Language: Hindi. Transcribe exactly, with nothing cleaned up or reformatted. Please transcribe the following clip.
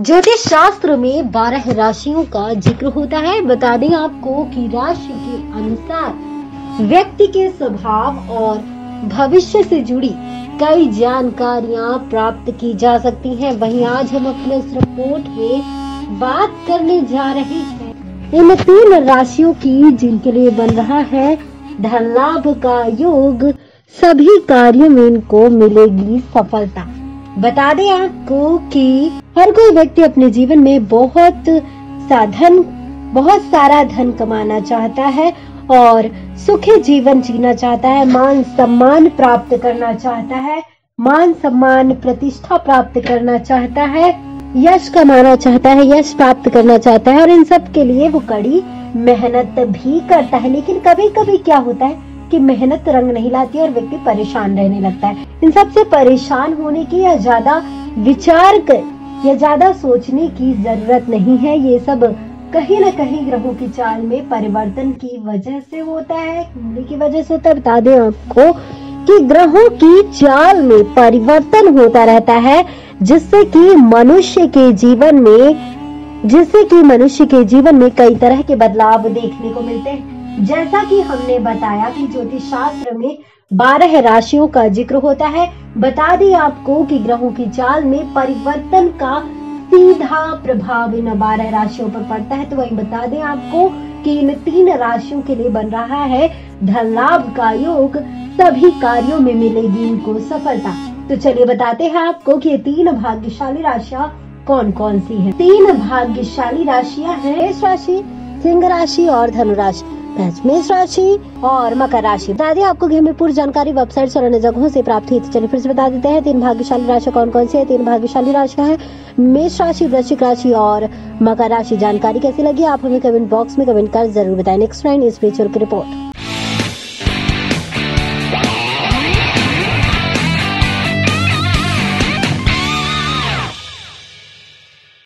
ज्योतिष शास्त्र में बारह राशियों का जिक्र होता है। बता दें आपको कि राशि के अनुसार व्यक्ति के स्वभाव और भविष्य से जुड़ी कई जानकारियां प्राप्त की जा सकती हैं। वहीं आज हम अपने इस रिपोर्ट में बात करने जा रहे हैं इन तीन राशियों की जिनके लिए बन रहा है धन लाभ का योग। सभी कार्यों में इनको मिलेगी सफलता। बता दें आपको कि हर कोई व्यक्ति अपने जीवन में बहुत साधन बहुत सारा धन कमाना चाहता है और सुखी जीवन जीना चाहता है, मान सम्मान प्राप्त करना चाहता है, मान सम्मान प्रतिष्ठा प्राप्त करना चाहता है, यश कमाना चाहता है, यश प्राप्त करना चाहता है और इन सब के लिए वो कड़ी मेहनत भी करता है। लेकिन कभी कभी क्या होता है कि मेहनत रंग नहीं लाती और व्यक्ति परेशान रहने लगता है। इन सब से परेशान होने की या ज्यादा विचार कर या ज्यादा सोचने की जरूरत नहीं है। ये सब कहीं न कहीं ग्रहों की चाल में परिवर्तन की वजह से होता है, कुंडली की वजह से होता है। बता दें आपको कि ग्रहों की चाल में परिवर्तन होता रहता है, जिससे कि मनुष्य के जीवन में जिससे कि मनुष्य के जीवन में कई तरह के बदलाव देखने को मिलते हैं। जैसा कि हमने बताया कि ज्योतिष शास्त्र में बारह राशियों का जिक्र होता है। बता दें आपको कि ग्रहों की चाल में परिवर्तन का सीधा प्रभाव इन बारह राशियों पर पड़ता है। तो वही बता दें आपको कि इन तीन राशियों के लिए बन रहा है धन लाभ का योग। सभी कार्यों में मिलेगी इनको सफलता। तो चलिए बताते हैं आपको कि ये तीन भाग्यशाली राशियां कौन कौन सी हैं। तीन भाग्यशाली राशियां हैं मेष राशि, सिंह राशि और धनु राशि। मेष राशि और मकर राशि। बता दें आपको कि हमें पूरी जानकारी वेबसाइट और अन्य जगहों से प्राप्त हुई थी। चलिए फिर से बता देते हैं तीन भाग्यशाली राशि कौन कौन सी है। तीन भाग्यशाली राशियां हैं मेष राशि, वृश्चिक राशि और मकर राशि। जानकारी कैसी लगी आप हमें कमेंट बॉक्स में कमेंट कर जरूर बताएं। नेक्स्ट नाइन स्पिरिचुअल की रिपोर्ट।